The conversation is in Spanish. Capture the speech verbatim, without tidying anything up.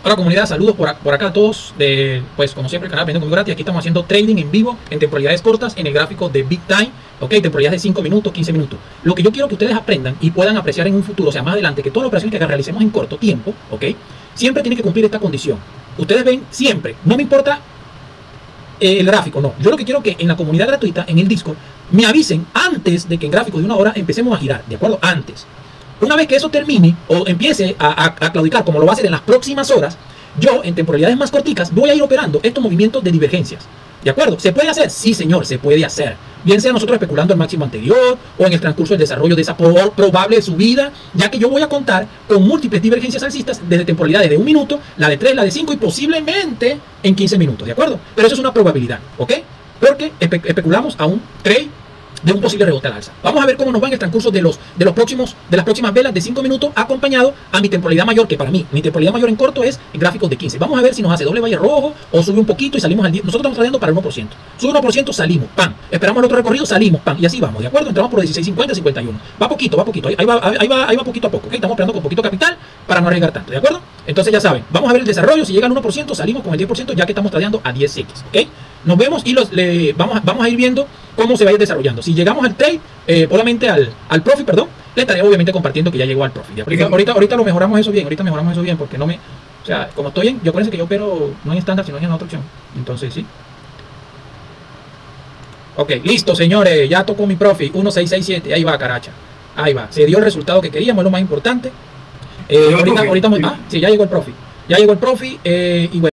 Hola comunidad, saludos por, por acá a todos, de, pues como siempre el canal Aprendiendo Conmigo Gratis. Aquí estamos haciendo trading en vivo en temporalidades cortas en el gráfico de Big Time, ok, temporalidades de cinco minutos, quince minutos. Lo que yo quiero que ustedes aprendan y puedan apreciar en un futuro, o sea más adelante, que todas las operaciones que realicemos en corto tiempo, ok, siempre tiene que cumplir esta condición. Ustedes ven siempre, no me importa eh, el gráfico, no, yo lo que quiero que en la comunidad gratuita, en el Discord, me avisen antes de que en gráfico de una hora empecemos a girar, ¿de acuerdo? Antes. Una vez que eso termine o empiece a, a, a claudicar, como lo va a hacer en las próximas horas, yo en temporalidades más corticas voy a ir operando estos movimientos de divergencias. ¿De acuerdo? ¿Se puede hacer? Sí, señor, se puede hacer. Bien sea nosotros especulando el máximo anterior o en el transcurso del desarrollo de esa probable subida, ya que yo voy a contar con múltiples divergencias alcistas desde temporalidades de un minuto, la de tres, la de cinco y posiblemente en quince minutos. ¿De acuerdo? Pero eso es una probabilidad, ¿ok? Porque espe especulamos a un trade de un posible rebote al alza. Vamos a ver cómo nos va en el transcurso de los de los próximos de las próximas velas de cinco minutos, acompañado a mi temporalidad mayor, que para mí mi temporalidad mayor en corto es en gráficos de quince. Vamos a ver si nos hace doble valle rojo o sube un poquito y salimos al diez. Nosotros estamos trayendo para el uno por ciento. Sube uno por ciento, salimos, pam. Esperamos el otro recorrido, salimos, pam. Y así vamos, ¿de acuerdo? Entramos por dieciséis cincuenta, cincuenta y uno. Va poquito, va poquito. Ahí va, ahí va, ahí va poquito a poco, ¿ok? Estamos esperando con poquito capital para no arriesgar tanto, ¿de acuerdo? Entonces ya saben, vamos a ver el desarrollo. Si llega al uno por ciento, salimos con el diez por ciento, ya que estamos tradeando a diez equis, ¿ok? Nos vemos y los, le, vamos, vamos a ir viendo cómo se va a ir desarrollando. Si llegamos al trade, eh, obviamente al, al profit, perdón, le estaré obviamente compartiendo que ya llegó al profit. Ahorita, ahorita, ahorita lo mejoramos eso bien, ahorita mejoramos eso bien, porque no me, o sea, como estoy en, yo acuérdense que yo opero no en estándar, sino en otra opción. Entonces, sí. Ok, listo, señores, ya tocó mi profit, uno seis seis siete, ahí va, caracha. Ahí va, se dio el resultado que queríamos, es lo más importante. Eh, ahorita, ahorita, ah, sí, ya llegó el profit. Ya llegó el profit, eh, y bueno.